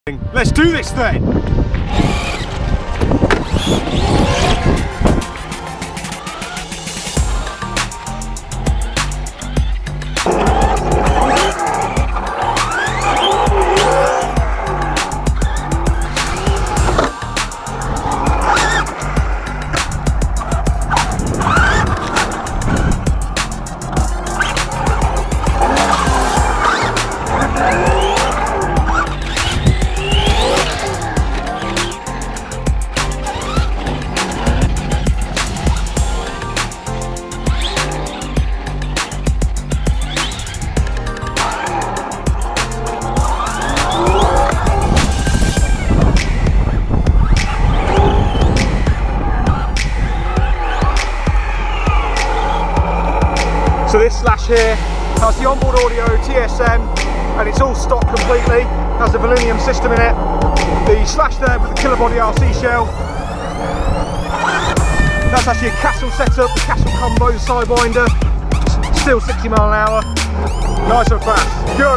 Let's do this then! So this Slash here has the onboard audio, TSM, and it's all stock completely. Has the Pinion system in it. The Slash there with the killer body RC shell. That's actually a Castle setup, the Castle combo sidewinder. Still 60 mile an hour. Nice and fast. Go!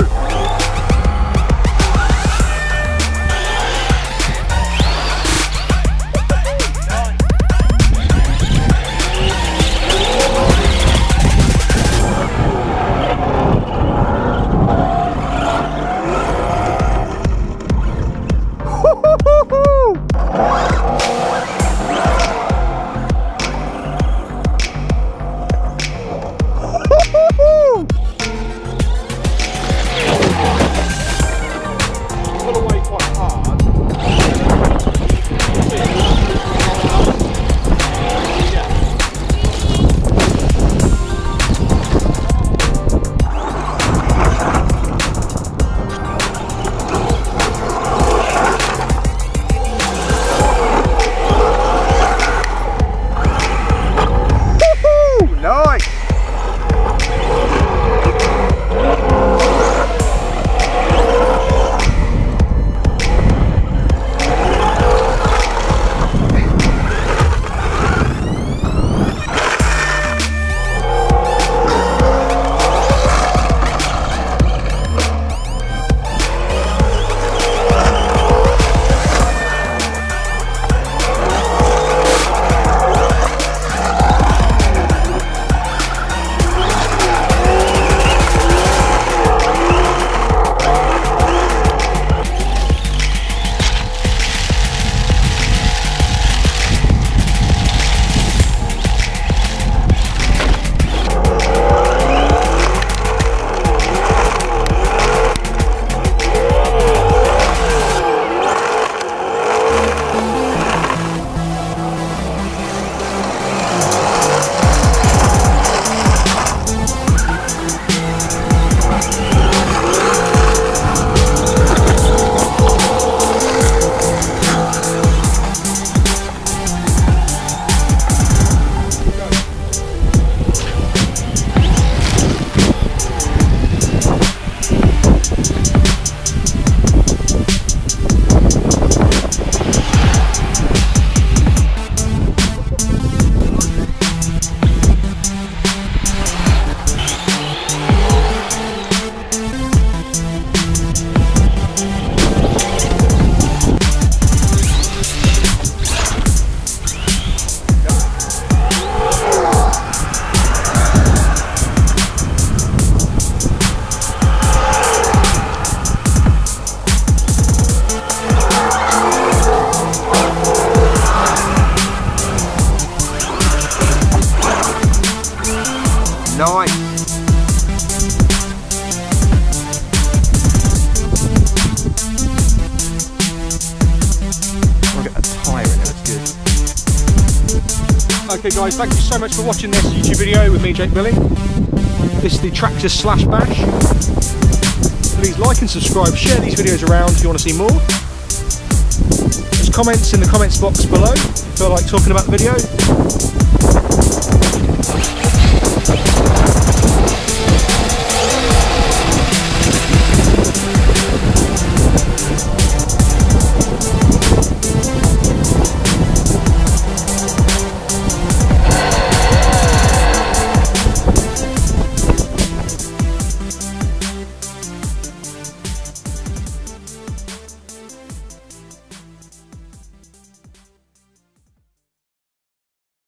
Nice. I'll get that tyre in there, that's good. Okay guys, thank you so much for watching this YouTube video with me, Jake Billy. This is the Traxxas Slash Bash. Please like and subscribe, share these videos around if you want to see more. There's comments in the comments box below if you feel like talking about the video.